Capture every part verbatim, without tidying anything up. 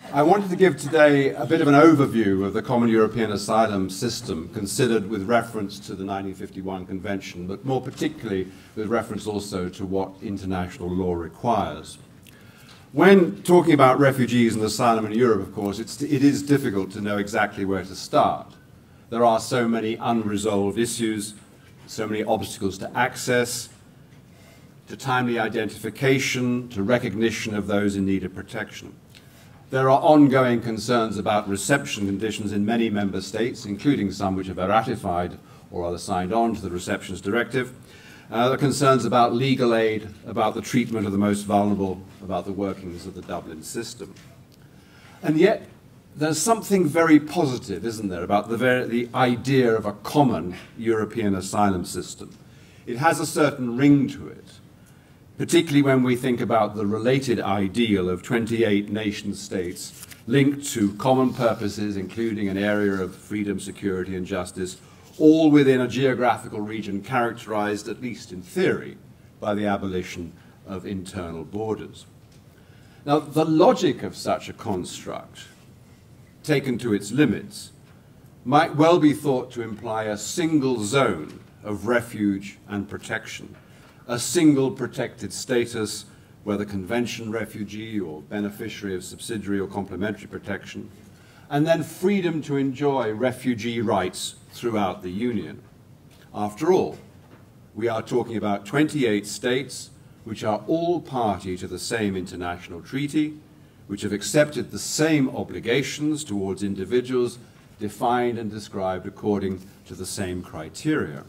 I wanted to give today a bit of an overview of the Common European Asylum System considered with reference to the nineteen fifty-one Convention, but more particularly with reference also to what international law requires. When talking about refugees and asylum in Europe, of course, it's, it is difficult to know exactly where to start. There are so many unresolved issues, so many obstacles to access, to timely identification, to recognition of those in need of protection. There are ongoing concerns about reception conditions in many member states, including some which have ratified or are signed on to the Receptions Directive. Uh, there are concerns about legal aid, about the treatment of the most vulnerable, about the workings of the Dublin system. And yet, there's something very positive, isn't there, about the, very, the idea of a common European asylum system. It has a certain ring to it, particularly when we think about the related ideal of twenty-eight nation states linked to common purposes, including an area of freedom, security, and justice, all within a geographical region characterized, at least in theory, by the abolition of internal borders. Now, the logic of such a construct, taken to its limits, might well be thought to imply a single zone of refuge and protection, a single protected status, whether convention refugee or beneficiary of subsidiary or complementary protection, and then freedom to enjoy refugee rights throughout the Union. After all, we are talking about twenty-eight states which are all party to the same international treaty, which have accepted the same obligations towards individuals defined and described according to the same criteria.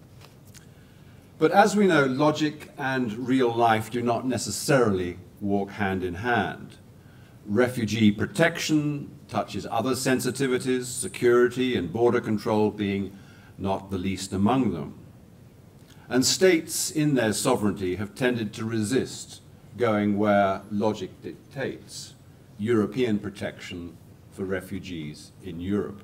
But as we know, logic and real life do not necessarily walk hand in hand. Refugee protection touches other sensitivities, security and border control being not the least among them. And states in their sovereignty have tended to resist going where logic dictates, European protection for refugees in Europe.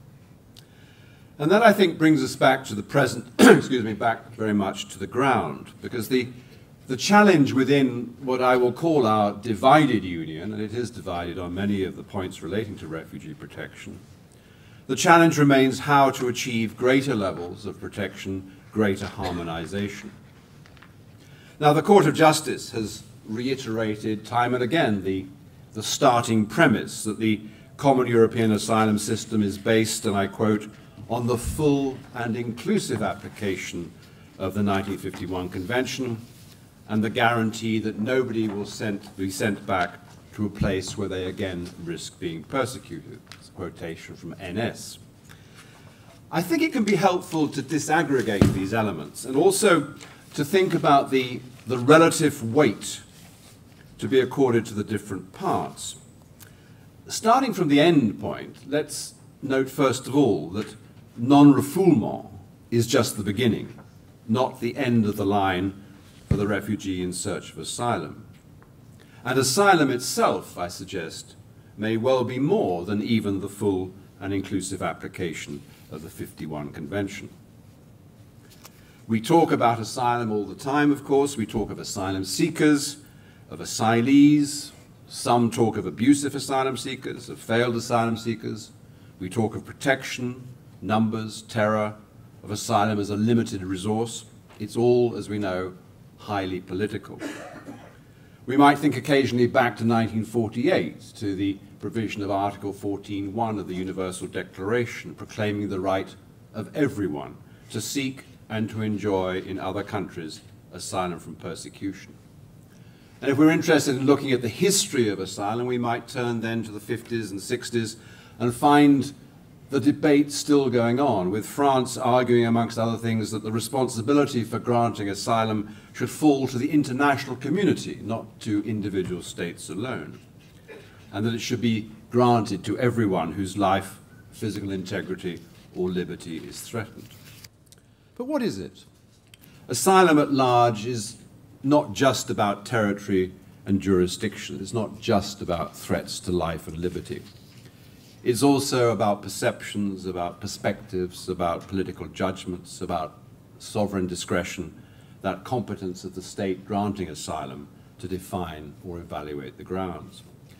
And that, I think, brings us back to the present, excuse me, back very much to the ground, because the, the challenge within what I will call our divided union, and it is divided on many of the points relating to refugee protection, the challenge remains how to achieve greater levels of protection, greater harmonization. Now, the Court of Justice has reiterated time and again the, the starting premise that the common European asylum system is based, and I quote, on the full and inclusive application of the nineteen fifty-one Convention and the guarantee that nobody will sent, be sent back to a place where they again risk being persecuted. It's a quotation from N S. I think it can be helpful to disaggregate these elements and also to think about the, the relative weight to be accorded to the different parts. Starting from the end point, let's note first of all that non-refoulement is just the beginning, not the end of the line for the refugee in search of asylum. And asylum itself, I suggest, may well be more than even the full and inclusive application of the fifty-one Convention. We talk about asylum all the time, of course. We talk of asylum seekers, of asylees. Some talk of abusive asylum seekers, of failed asylum seekers. We talk of protection, numbers, terror, of asylum as a limited resource. It's all, as we know, highly political. We might think occasionally back to nineteen forty-eight, to the provision of Article fourteen point one of the Universal Declaration, proclaiming the right of everyone to seek and to enjoy in other countries asylum from persecution. And if we're interested in looking at the history of asylum, we might turn then to the fifties and sixties and find the debate still going on, with France arguing, amongst other things, that the responsibility for granting asylum should fall to the international community, not to individual states alone, and that it should be granted to everyone whose life, physical integrity, or liberty is threatened. But what is it? Asylum at large is not just about territory and jurisdiction. It's not just about threats to life and liberty. It's also about perceptions, about perspectives, about political judgments, about sovereign discretion, that competence of the state granting asylum to define or evaluate the grounds.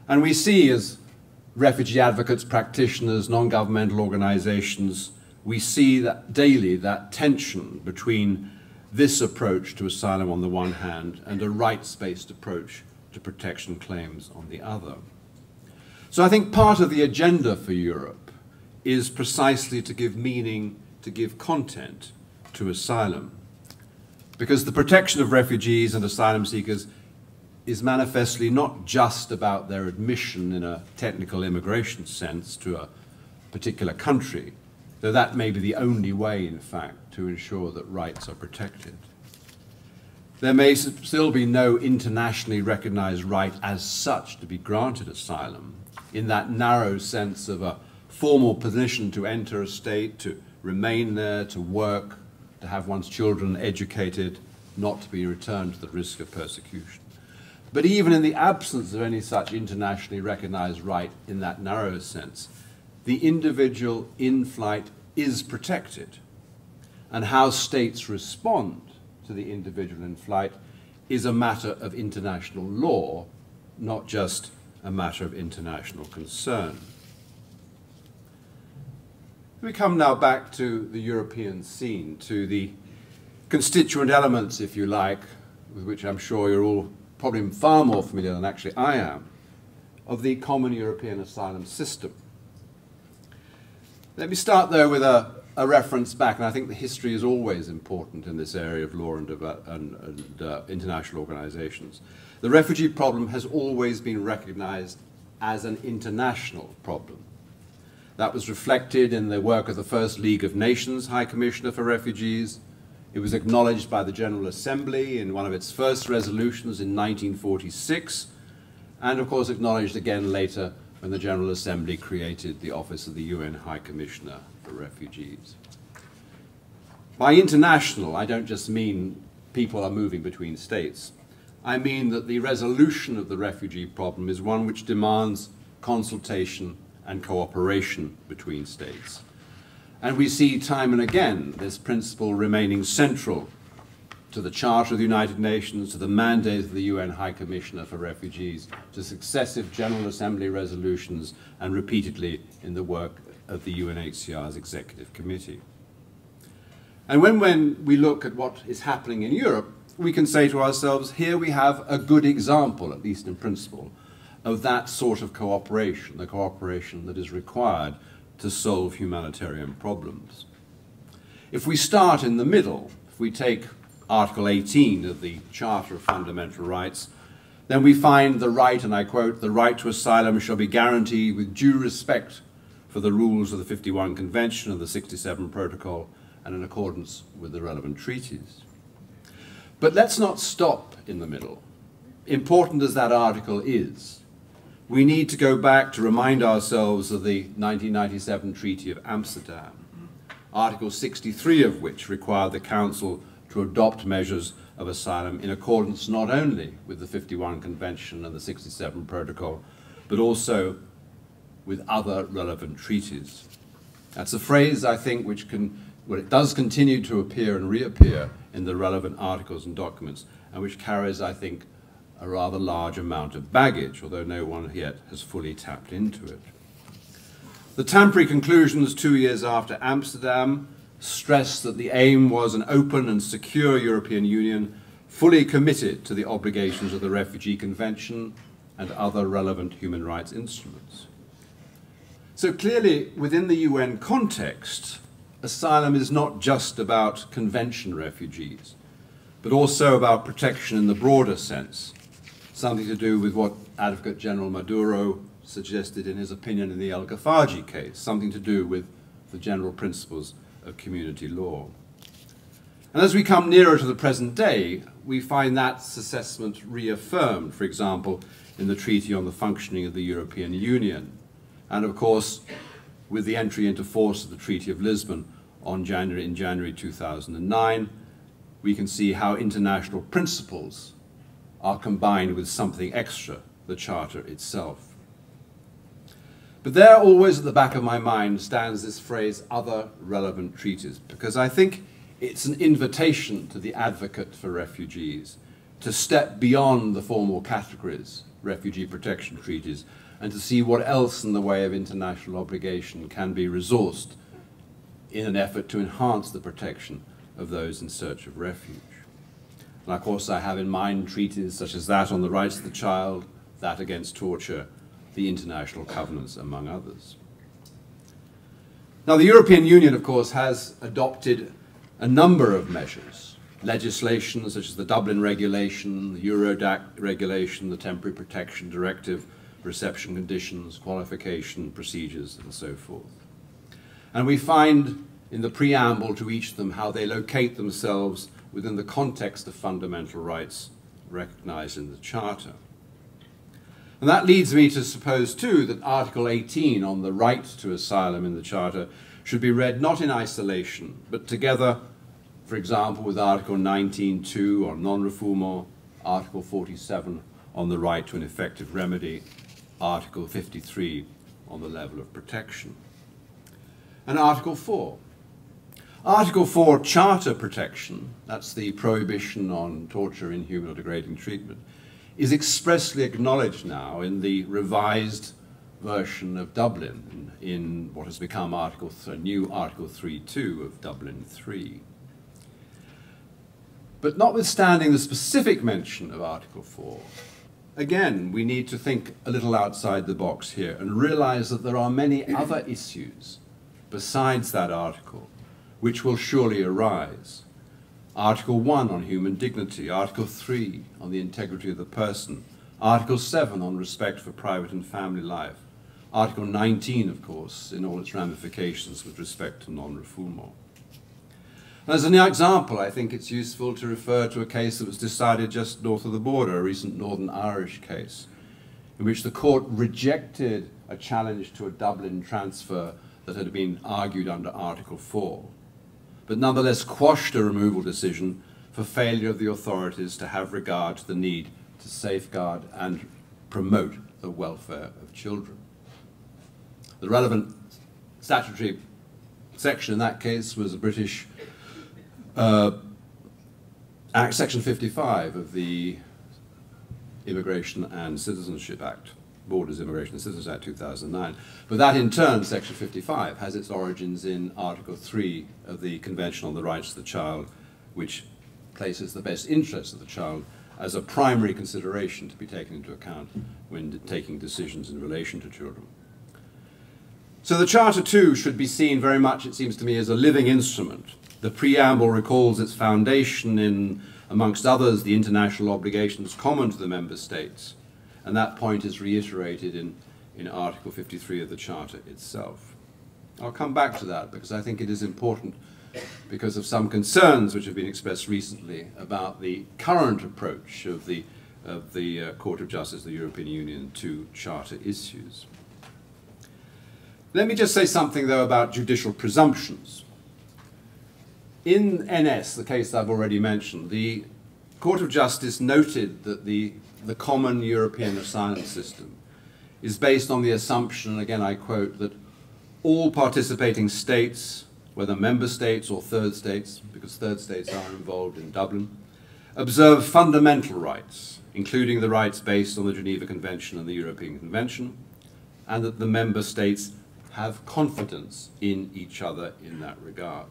And we see, as refugee advocates, practitioners, non-governmental organizations, we see that daily that tension between this approach to asylum on the one hand and a rights-based approach to protection claims on the other. So I think part of the agenda for Europe is precisely to give meaning, to give content to asylum. Because the protection of refugees and asylum seekers is manifestly not just about their admission in a technical immigration sense to a particular country, though that may be the only way, in fact, to ensure that rights are protected. There may still be no internationally recognized right as such to be granted asylum, in that narrow sense of a formal permission to enter a state, to remain there, to work, to have one's children educated, not to be returned to the risk of persecution. But even in the absence of any such internationally recognized right in that narrow sense, the individual in flight is protected. And how states respond to the individual in flight is a matter of international law, not just a matter of international concern. We come now back to the European scene, to the constituent elements, if you like, with which I'm sure you're all probably far more familiar than actually I am, of the common European asylum system. Let me start, though, with a, a reference back, and I think the history is always important in this area of law and, and, and uh, international organizations. The refugee problem has always been recognized as an international problem. That was reflected in the work of the first League of Nations High Commissioner for Refugees. It was acknowledged by the General Assembly in one of its first resolutions in nineteen forty-six, and of course acknowledged again later when the General Assembly created the Office of the U N High Commissioner for Refugees. By international, I don't just mean people are moving between states. I mean that the resolution of the refugee problem is one which demands consultation and cooperation between states. And we see time and again this principle remaining central to the Charter of the United Nations, to the mandate of the U N High Commissioner for Refugees, to successive General Assembly resolutions, and repeatedly in the work of the U N H C R's Executive Committee. And when, when we look at what is happening in Europe, we can say to ourselves, here we have a good example, at least in principle, of that sort of cooperation, the cooperation that is required to solve humanitarian problems. If we start in the middle, if we take Article eighteen of the Charter of Fundamental Rights, then we find the right, and I quote, "The right to asylum shall be guaranteed with due respect for the rules of the fifty-one Convention and the sixty-seven Protocol, and in accordance with the relevant treaties." But let's not stop in the middle. Important as that article is, we need to go back to remind ourselves of the nineteen ninety-seven Treaty of Amsterdam, Article sixty-three of which required the Council to adopt measures of asylum in accordance not only with the fifty-one Convention and the sixty-seven Protocol, but also with other relevant treaties. That's a phrase, I think, which can, well, it does continue to appear and reappear in the relevant articles and documents, and which carries, I think, a rather large amount of baggage, although no one yet has fully tapped into it. The Tampere conclusions two years after Amsterdam stressed that the aim was an open and secure European Union fully committed to the obligations of the Refugee Convention and other relevant human rights instruments. So clearly, within the U N context, asylum is not just about convention refugees, but also about protection in the broader sense, something to do with what Advocate General Maduro suggested in his opinion in the El Ghafaji case, something to do with the general principles of community law. And as we come nearer to the present day, we find that assessment reaffirmed, for example, in the Treaty on the Functioning of the European Union, and of course, with the entry into force of the Treaty of Lisbon on January, in January two thousand nine, we can see how international principles are combined with something extra, the Charter itself. But there, always at the back of my mind, stands this phrase, other relevant treaties, because I think it's an invitation to the advocate for refugees to step beyond the formal categories, refugee protection treaties, and to see what else in the way of international obligation can be resourced in an effort to enhance the protection of those in search of refuge. And of course I have in mind treaties such as that on the rights of the child, that against torture, the international covenants, among others. Now the European Union, of course, has adopted a number of measures, legislation such as the Dublin Regulation, the Eurodac Regulation, the Temporary Protection Directive, reception conditions, qualification procedures, and so forth. And we find in the preamble to each of them how they locate themselves within the context of fundamental rights recognized in the Charter. And that leads me to suppose, too, that Article eighteen on the right to asylum in the Charter should be read not in isolation, but together, for example, with Article nineteen point two on non-refoulement, Article forty-seven on the right to an effective remedy, Article fifty-three on the level of protection. And Article four. Article four, Charter protection, that's the prohibition on torture, inhuman or degrading treatment, is expressly acknowledged now in the revised version of Dublin, in, in what has become Article th new Article three point two of Dublin three. But notwithstanding the specific mention of Article four, again, we need to think a little outside the box here and realize that there are many other issues besides that article which will surely arise. Article one on human dignity, Article three on the integrity of the person, Article seven on respect for private and family life, Article nineteen, of course, in all its ramifications with respect to non-refoulement. As an example, I think it's useful to refer to a case that was decided just north of the border, a recent Northern Irish case, in which the court rejected a challenge to a Dublin transfer that had been argued under Article four, but nonetheless quashed a removal decision for failure of the authorities to have regard to the need to safeguard and promote the welfare of children. The relevant statutory section in that case was a British uh, Act, Section fifty-five of the Immigration and Citizenship Act, Borders, Immigration and Citizenship Act two thousand nine. But that in turn, Section fifty-five, has its origins in Article three of the Convention on the Rights of the Child, which places the best interests of the child as a primary consideration to be taken into account when taking decisions in relation to children. So the Charter too should be seen very much, it seems to me, as a living instrument. The preamble recalls its foundation in, amongst others, the international obligations common to the member states, and that point is reiterated in, in Article fifty-three of the Charter itself. I'll come back to that because I think it is important because of some concerns which have been expressed recently about the current approach of the, of the uh, Court of Justice of the European Union to Charter issues. Let me just say something, though, about judicial presumptions. In N S, the case I've already mentioned, the Court of Justice noted that the, the common European asylum system is based on the assumption, again I quote, that all participating states, whether member states or third states, because third states are involved in Dublin, observe fundamental rights, including the rights based on the Geneva Convention and the European Convention, and that the member states have confidence in each other in that regard.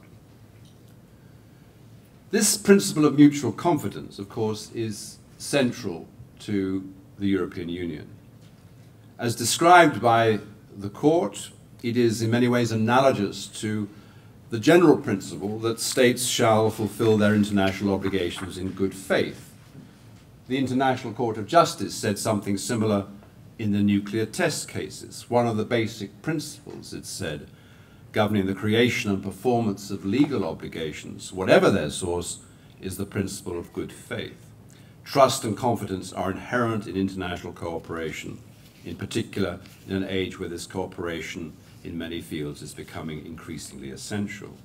This principle of mutual confidence, of course, is central to the European Union. As described by the Court, it is in many ways analogous to the general principle that states shall fulfill their international obligations in good faith. The International Court of Justice said something similar in the nuclear test cases. One of the basic principles, it said, governing the creation and performance of legal obligations, whatever their source, is the principle of good faith. Trust and confidence are inherent in international cooperation, in particular in an age where this cooperation in many fields is becoming increasingly essential.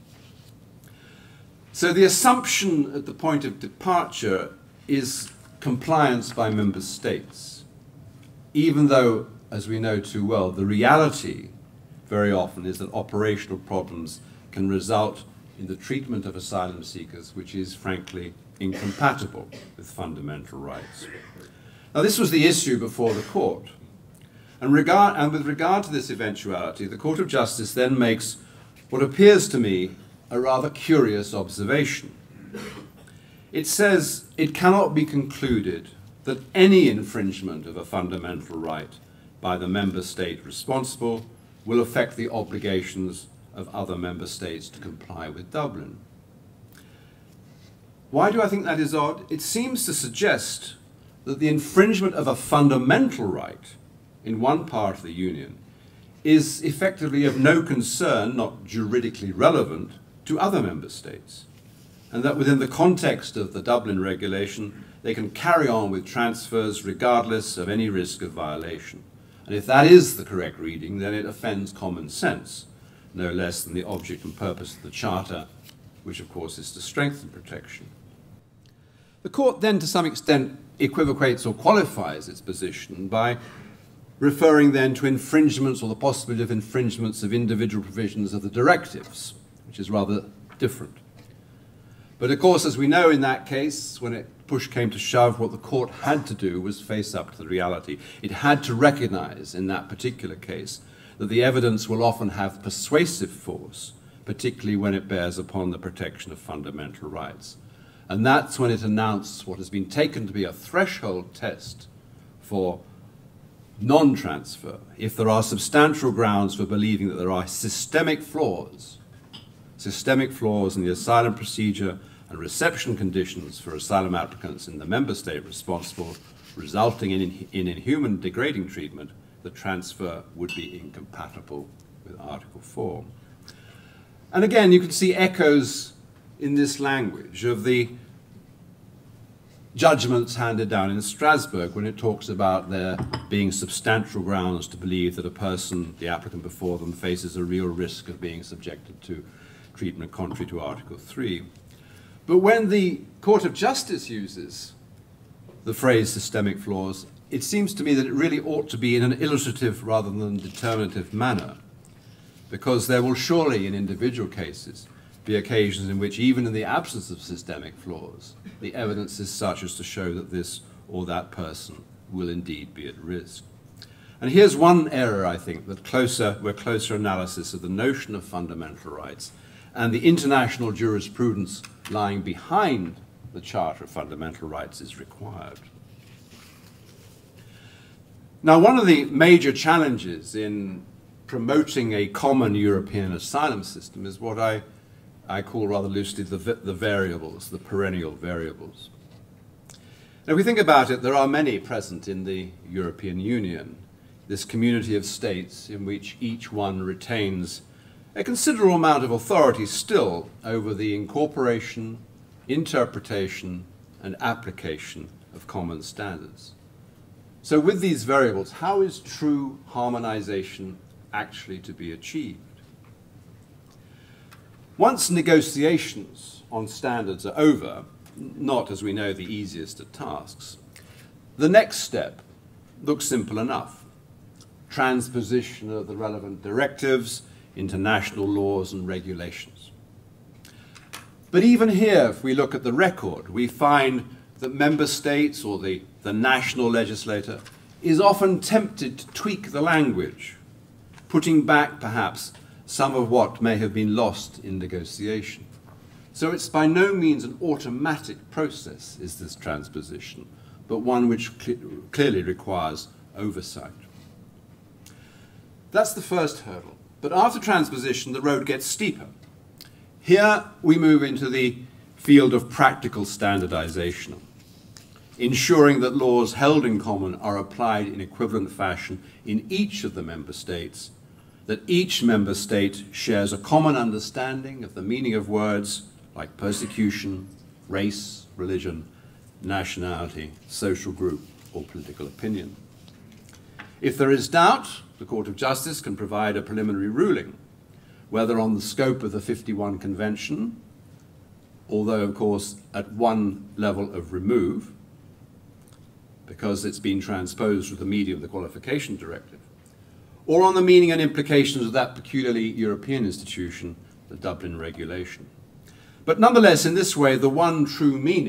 So the assumption at the point of departure is compliance by member states, even though, as we know too well, the reality very often is that operational problems can result in the treatment of asylum seekers, which is frankly incompatible with fundamental rights. Now, this was the issue before the court. And, regard, and with regard to this eventuality, the Court of Justice then makes what appears to me a rather curious observation. It says it cannot be concluded that any infringement of a fundamental right by the member state responsible will affect the obligations of other member states to comply with Dublin. Why do I think that is odd? It seems to suggest that the infringement of a fundamental right in one part of the Union is effectively of no concern, not juridically relevant, to other member states, and that within the context of the Dublin regulation, they can carry on with transfers regardless of any risk of violation. And if that is the correct reading, then it offends common sense, no less than the object and purpose of the Charter, which of course is to strengthen protection. The court then to some extent equivocates or qualifies its position by referring then to infringements or the possibility of infringements of individual provisions of the directives, which is rather different. But of course, as we know in that case, when it push came to shove, what the court had to do was face up to the reality. It had to recognize in that particular case that the evidence will often have persuasive force, particularly when it bears upon the protection of fundamental rights. And that's when it announced what has been taken to be a threshold test for non-transfer, if there are substantial grounds for believing that there are systemic flaws, systemic flaws in the asylum procedure and reception conditions for asylum applicants in the member state responsible, resulting in, in inhuman degrading treatment, the transfer would be incompatible with Article four. And again, you can see echoes in this language of the judgments handed down in Strasbourg when it talks about there being substantial grounds to believe that a person, the applicant before them, faces a real risk of being subjected to treatment contrary to Article three. But when the Court of Justice uses the phrase systemic flaws, it seems to me that it really ought to be in an illustrative rather than determinative manner, because there will surely, in individual cases, be occasions in which, even in the absence of systemic flaws, the evidence is such as to show that this or that person will indeed be at risk. And here's one error, I think, that closer, where closer analysis of the notion of fundamental rights and the international jurisprudence lying behind the Charter of Fundamental Rights is required. Now, one of the major challenges in promoting a common European asylum system is what I, I call rather loosely the, the variables, the perennial variables. Now, if we think about it, there are many present in the European Union, this community of states in which each one retains a considerable amount of authority still over the incorporation, interpretation, and application of common standards. So with these variables, how is true harmonization actually to be achieved? Once negotiations on standards are over, not, as we know, the easiest of tasks, the next step looks simple enough. Transposition of the relevant directives, international laws and regulations. But even here, if we look at the record, we find that member states or the, the national legislator is often tempted to tweak the language, putting back perhaps some of what may have been lost in negotiation. So it's by no means an automatic process, is this transposition, but one which cl- clearly requires oversight. That's the first hurdle. But after transposition, the road gets steeper. Here we move into the field of practical standardization, ensuring that laws held in common are applied in equivalent fashion in each of the member states, that each member state shares a common understanding of the meaning of words like persecution, race, religion, nationality, social group, or political opinion. If there is doubt, the Court of Justice can provide a preliminary ruling, whether on the scope of the fifty-one Convention, although of course at one level of remove, because it's been transposed through the medium of the Qualification Directive, or on the meaning and implications of that peculiarly European institution, the Dublin Regulation. But nonetheless, in this way, the one true meaning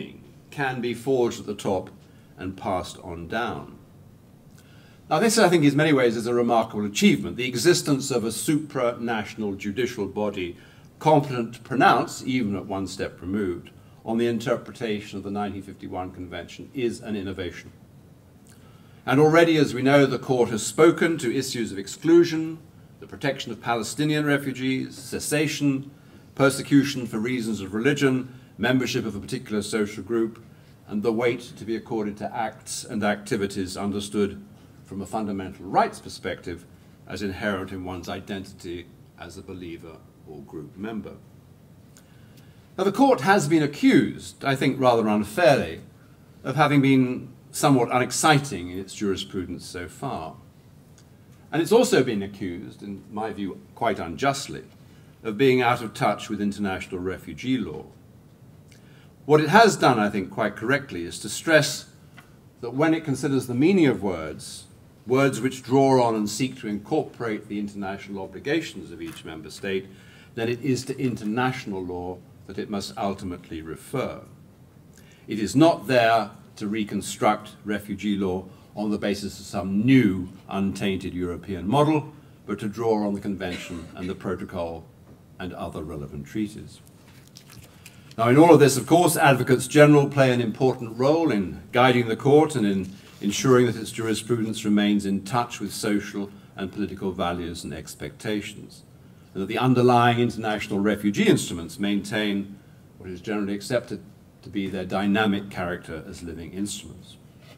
can be forged at the top and passed on down. Now this, I think, in many ways is a remarkable achievement, the existence of a supranational judicial body competent to pronounce, even at one step removed, on the interpretation of the nineteen fifty-one Convention is an innovation. And already, as we know, the Court has spoken to issues of exclusion, the protection of Palestinian refugees, cessation, persecution for reasons of religion, membership of a particular social group, and the weight to be accorded to acts and activities understood from a fundamental rights perspective as inherent in one's identity as a believer or group member. Now, the Court has been accused, I think rather unfairly, of having been somewhat unexciting in its jurisprudence so far. And it's also been accused, in my view quite unjustly, of being out of touch with international refugee law. What it has done, I think quite correctly, is to stress that when it considers the meaning of words, words which draw on and seek to incorporate the international obligations of each member state, then it is to international law that it must ultimately refer. It is not there to reconstruct refugee law on the basis of some new, untainted European model, but to draw on the Convention and the Protocol and other relevant treaties. Now, in all of this, of course, Advocates General play an important role in guiding the Court and in ensuring that its jurisprudence remains in touch with social and political values and expectations, and that the underlying international refugee instruments maintain what is generally accepted to be their dynamic character as living instruments.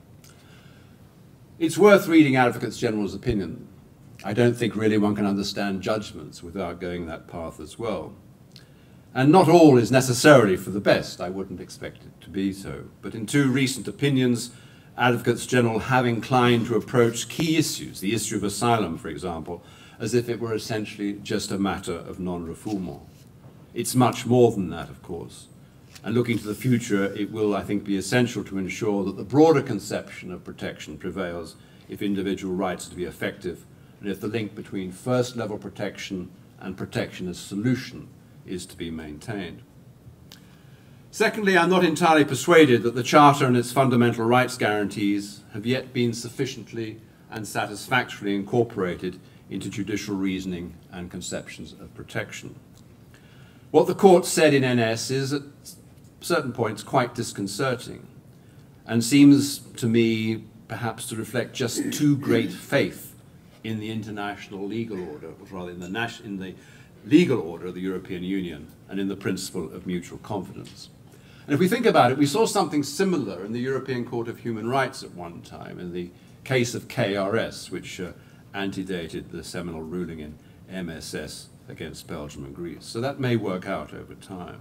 It's worth reading Advocates General's opinion. I don't think really one can understand judgments without going that path as well. And not all is necessarily for the best. I wouldn't expect it to be so. But in two recent opinions, Advocates General have inclined to approach key issues, the issue of asylum, for example, as if it were essentially just a matter of non-refoulement. It's much more than that, of course. And looking to the future, it will, I think, be essential to ensure that the broader conception of protection prevails if individual rights are to be effective, and if the link between first-level protection and protection as solution is to be maintained. Secondly, I'm not entirely persuaded that the Charter and its fundamental rights guarantees have yet been sufficiently and satisfactorily incorporated into judicial reasoning and conceptions of protection. What the Court said in N S is at certain points quite disconcerting, and seems to me perhaps to reflect just too great faith in the international legal order, or rather in the, in the legal order of the European Union and in the principle of mutual confidence. And if we think about it, we saw something similar in the European Court of Human Rights at one time, in the case of K R S, which uh, antedated the seminal ruling in M S S against Belgium and Greece. So that may work out over time.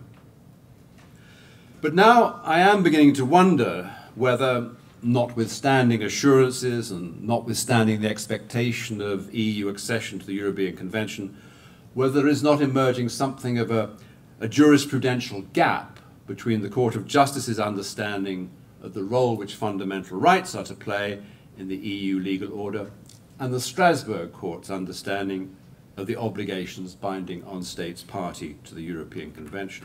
But now I am beginning to wonder whether, notwithstanding assurances and notwithstanding the expectation of E U accession to the European Convention, whether there is not emerging something of a, a jurisprudential gap between the Court of Justice's understanding of the role which fundamental rights are to play in the E U legal order and the Strasbourg Court's understanding of the obligations binding on states party to the European Convention.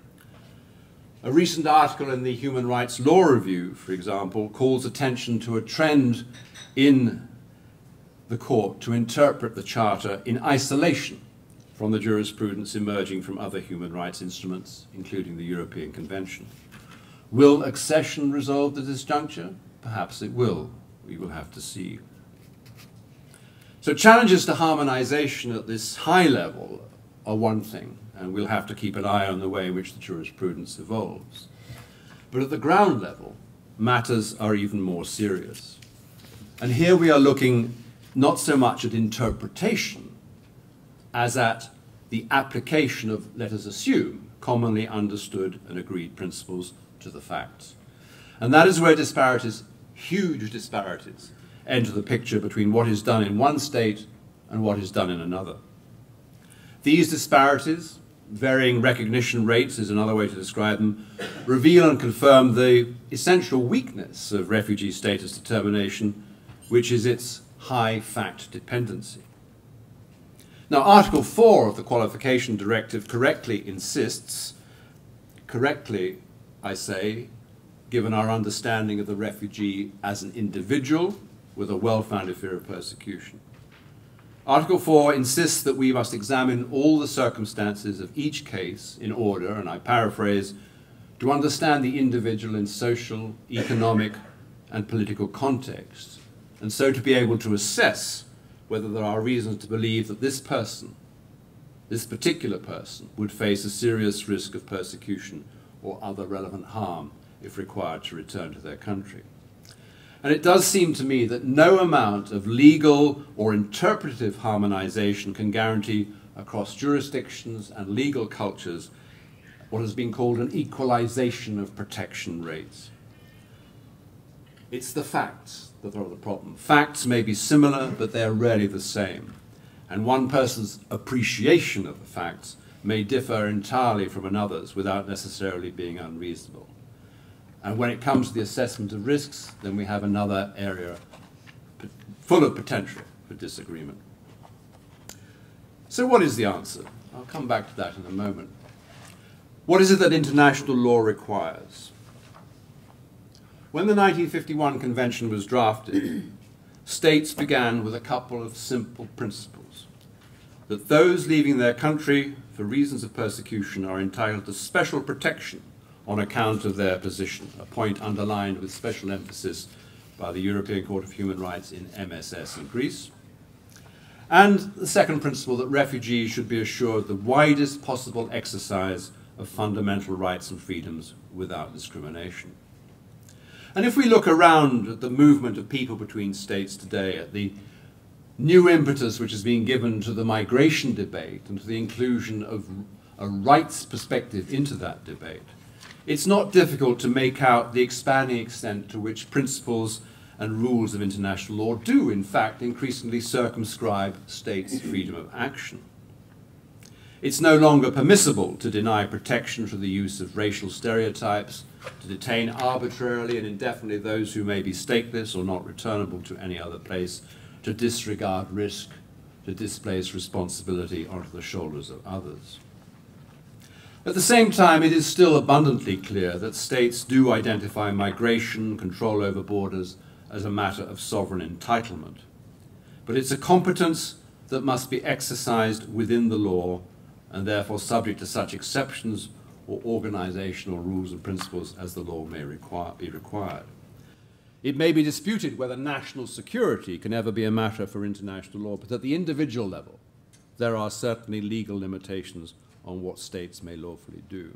A recent article in the Human Rights Law Review, for example, calls attention to a trend in the Court to interpret the Charter in isolation from the jurisprudence emerging from other human rights instruments, including the European Convention. Will accession resolve the disjuncture? Perhaps it will. We will have to see. So challenges to harmonization at this high level are one thing, and we'll have to keep an eye on the way in which the jurisprudence evolves. But at the ground level, matters are even more serious. And here we are looking not so much at interpretation as at the application of, let us assume, commonly understood and agreed principles to the facts. And that is where disparities, huge disparities, enter the picture between what is done in one state and what is done in another. These disparities, varying recognition rates is another way to describe them, reveal and confirm the essential weakness of refugee status determination, which is its high fact dependency. Now, Article four of the Qualification Directive correctly insists, correctly, I say, given our understanding of the refugee as an individual with a well-founded fear of persecution. Article four insists that we must examine all the circumstances of each case in order, and I paraphrase, to understand the individual in social, economic, and political context, and so to be able to assess whether there are reasons to believe that this person, this particular person, would face a serious risk of persecution or other relevant harm if required to return to their country. And it does seem to me that no amount of legal or interpretative harmonization can guarantee across jurisdictions and legal cultures what has been called an equalization of protection rates. It's the facts that are the problem. Facts may be similar, but they're rarely the same. And one person's appreciation of the facts may differ entirely from another's without necessarily being unreasonable. And when it comes to the assessment of risks, then we have another area full of potential for disagreement. So what is the answer? I'll come back to that in a moment. What is it that international law requires? When the nineteen fifty-one Convention was drafted, states began with a couple of simple principles: that those leaving their country for reasons of persecution are entitled to special protection on account of their position, a point underlined with special emphasis by the European Court of Human Rights in M S S in Greece. And the second principle, that refugees should be assured the widest possible exercise of fundamental rights and freedoms without discrimination. And if we look around at the movement of people between states today, at the new impetus which has been given to the migration debate and to the inclusion of a rights perspective into that debate, it's not difficult to make out the expanding extent to which principles and rules of international law do, in fact, increasingly circumscribe states' freedom of action. It's no longer permissible to deny protection through the use of racial stereotypes, to detain arbitrarily and indefinitely those who may be stateless or not returnable to any other place, to disregard risk, to displace responsibility onto the shoulders of others. At the same time, it is still abundantly clear that states do identify migration, control over borders, as a matter of sovereign entitlement. But it's a competence that must be exercised within the law and therefore subject to such exceptions or organizational rules and principles as the law may require, be required. It may be disputed whether national security can ever be a matter for international law, but at the individual level, there are certainly legal limitations on what states may lawfully do.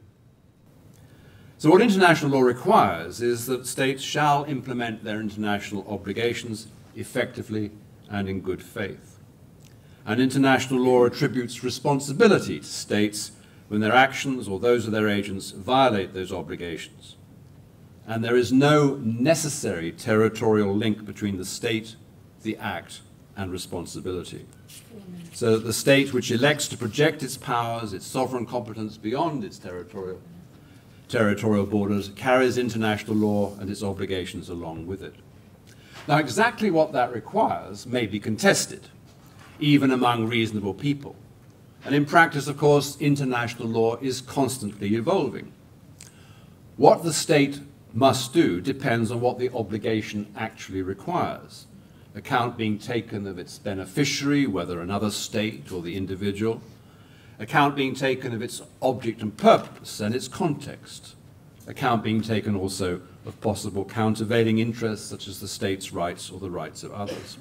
So what international law requires is that states shall implement their international obligations effectively and in good faith. And international law attributes responsibility to states when their actions or those of their agents violate those obligations. And there is no necessary territorial link between the state, the act, and responsibility. So that the state which elects to project its powers, its sovereign competence beyond its territorial, territorial borders carries international law and its obligations along with it. Now, exactly what that requires may be contested, even among reasonable people. And in practice, of course, international law is constantly evolving. What the state must do depends on what the obligation actually requires. Account being taken of its beneficiary, whether another state or the individual. Account being taken of its object and purpose and its context. Account being taken also of possible countervailing interests, such as the state's rights or the rights of others.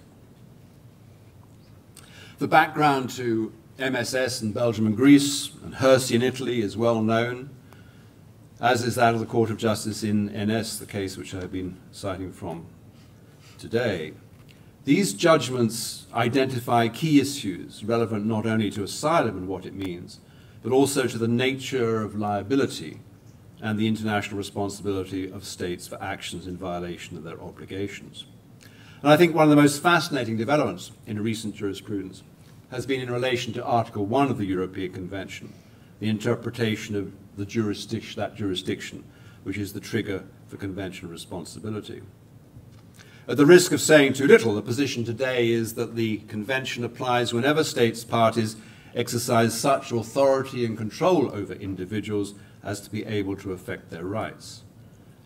The background to M S S in Belgium and Greece and Hersi in Italy is well known, as is that of the Court of Justice in N S, the case which I have been citing from today. These judgments identify key issues relevant not only to asylum and what it means, but also to the nature of liability and the international responsibility of states for actions in violation of their obligations. And I think one of the most fascinating developments in recent jurisprudence has been in relation to Article one of the European Convention, the interpretation of the jurisdiction, that jurisdiction, which is the trigger for convention responsibility. At the risk of saying too little, the position today is that the Convention applies whenever states parties exercise such authority and control over individuals as to be able to affect their rights.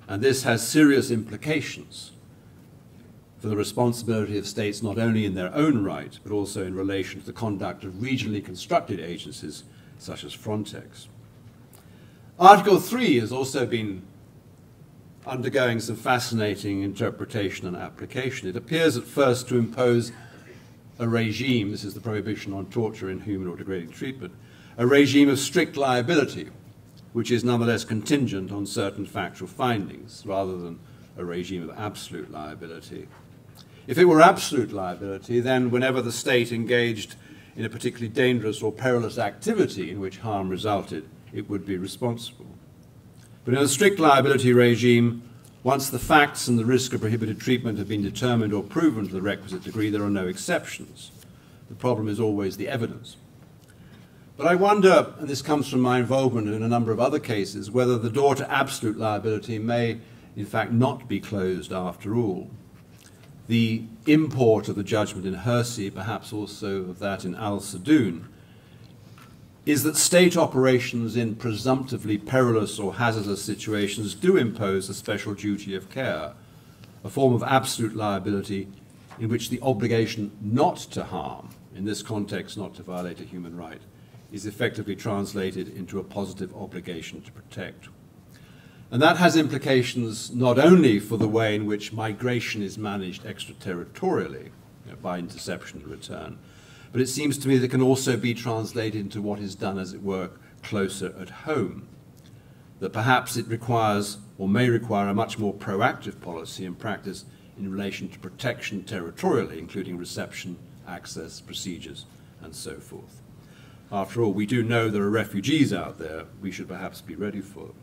And this has serious implications for the responsibility of states not only in their own right, but also in relation to the conduct of regionally constructed agencies such as Frontex. Article three has also been undergoing some fascinating interpretation and application. It appears at first to impose a regime, this is the prohibition on torture, inhuman or degrading treatment, a regime of strict liability, which is nonetheless contingent on certain factual findings, rather than a regime of absolute liability. If it were absolute liability, then whenever the state engaged in a particularly dangerous or perilous activity in which harm resulted, it would be responsible. But in a strict liability regime, once the facts and the risk of prohibited treatment have been determined or proven to the requisite degree, there are no exceptions. The problem is always the evidence. But I wonder, and this comes from my involvement in a number of other cases, whether the door to absolute liability may, in fact, not be closed after all. The import of the judgment in Hersey, perhaps also of that in Al-Sadoun, is that state operations in presumptively perilous or hazardous situations do impose a special duty of care, a form of absolute liability in which the obligation not to harm, in this context not to violate a human right, is effectively translated into a positive obligation to protect. And that has implications not only for the way in which migration is managed extraterritorially, you know, by interception and return, but it seems to me that it can also be translated into what is done, as it were, closer at home. That perhaps it requires, or may require, a much more proactive policy and practice in relation to protection territorially, including reception, access, procedures, and so forth. After all, we do know there are refugees out there. We should perhaps be ready for them.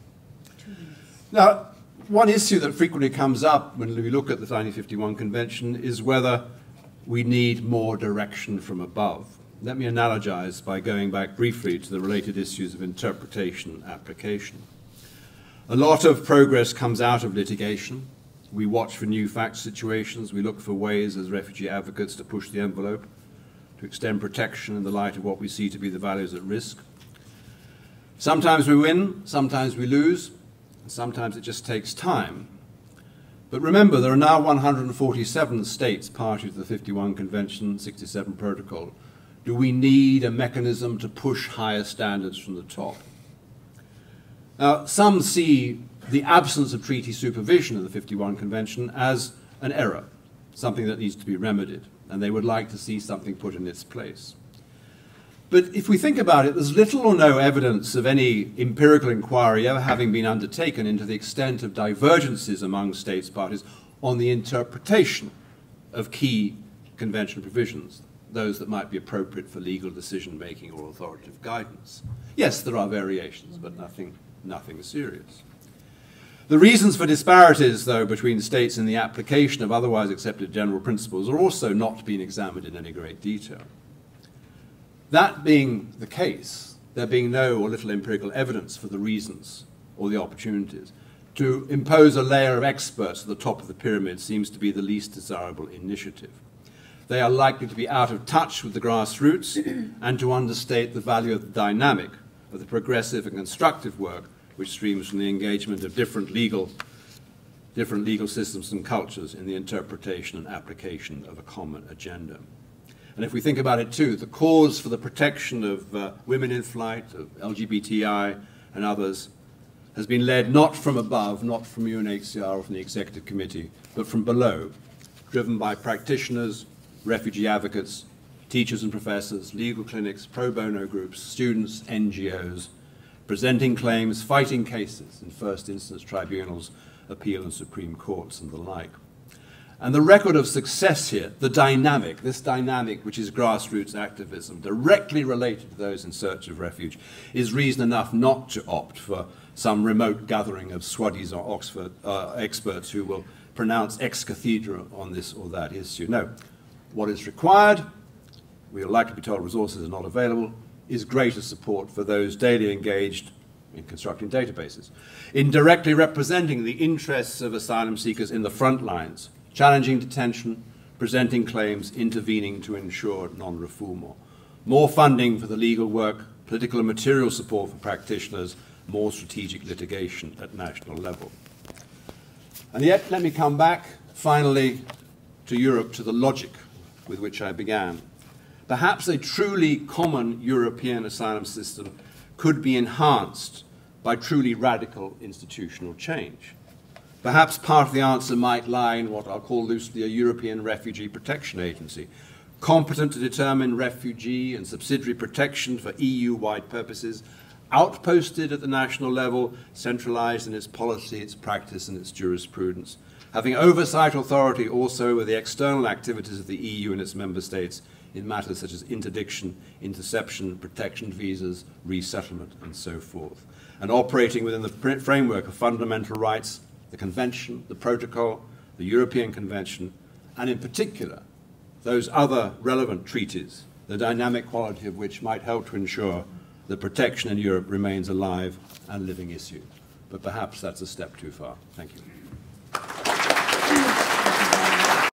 Now, one issue that frequently comes up when we look at the nineteen fifty-one Convention is whether we need more direction from above. Let me analogize by going back briefly to the related issues of interpretation and application. A lot of progress comes out of litigation. We watch for new fact situations. We look for ways as refugee advocates to push the envelope, to extend protection in the light of what we see to be the values at risk. Sometimes we win, sometimes we lose, and sometimes it just takes time. But remember, there are now one hundred forty-seven states party to the fifty-one Convention, sixty-seven Protocol. Do we need a mechanism to push higher standards from the top? Now, some see the absence of treaty supervision of the fifty-one Convention as an error, something that needs to be remedied, and they would like to see something put in its place. But if we think about it, there's little or no evidence of any empirical inquiry ever having been undertaken into the extent of divergences among states parties on the interpretation of key convention provisions, those that might be appropriate for legal decision-making or authoritative guidance. Yes, there are variations, but nothing, nothing serious. The reasons for disparities, though, between states in the application of otherwise accepted general principles are also not being examined in any great detail. That being the case, there being no or little empirical evidence for the reasons or the opportunities, to impose a layer of experts at the top of the pyramid seems to be the least desirable initiative. They are likely to be out of touch with the grassroots and to understate the value of the dynamic of the progressive and constructive work which streams from the engagement of different legal, different legal systems and cultures in the interpretation and application of a common agenda. And if we think about it too, the cause for the protection of uh, women in flight, of L G B T I and others, has been led not from above, not from U N H C R or from the Executive Committee, but from below, driven by practitioners, refugee advocates, teachers and professors, legal clinics, pro bono groups, students, N G Os, presenting claims, fighting cases in first instance tribunals, appeal and Supreme Courts and the like. And the record of success here, the dynamic, this dynamic which is grassroots activism, directly related to those in search of refuge, is reason enough not to opt for some remote gathering of Swaddies or Oxford uh, experts who will pronounce ex cathedra on this or that issue. No, what is required, we are likely to be told resources are not available, is greater support for those daily engaged in constructing databases, in directly representing the interests of asylum seekers in the front lines, challenging detention, presenting claims, intervening to ensure non-refoulement. More funding for the legal work, political and material support for practitioners, more strategic litigation at national level. And yet, let me come back finally to Europe, to the logic with which I began. Perhaps a truly common European asylum system could be enhanced by truly radical institutional change. Perhaps part of the answer might lie in what I'll call loosely a European Refugee Protection Agency, competent to determine refugee and subsidiary protection for E U-wide purposes, outposted at the national level, centralized in its policy, its practice, and its jurisprudence, having oversight authority also with the external activities of the E U and its member states in matters such as interdiction, interception, protection visas, resettlement, and so forth, and operating within the framework of fundamental rights, the Convention, the Protocol, the European Convention, and in particular, those other relevant treaties, the dynamic quality of which might help to ensure that protection in Europe remains a live and living issue. But perhaps that's a step too far. Thank you.